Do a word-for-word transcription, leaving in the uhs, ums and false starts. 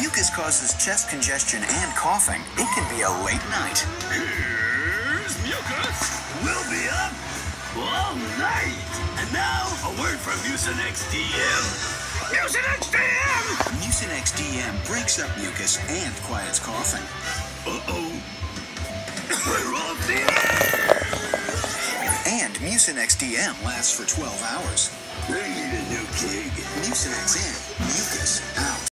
mucus causes chest congestion and coughing, it can be a late night. Here's mucus. We'll be up all night. And now, a word from Mucinex D M. Mucinex D M! Mucinex D M breaks up mucus and quiets coughing. Uh-oh. We're off the air! And Mucinex D M lasts for twelve hours. I need a new gig. Mucinex in, mucus out.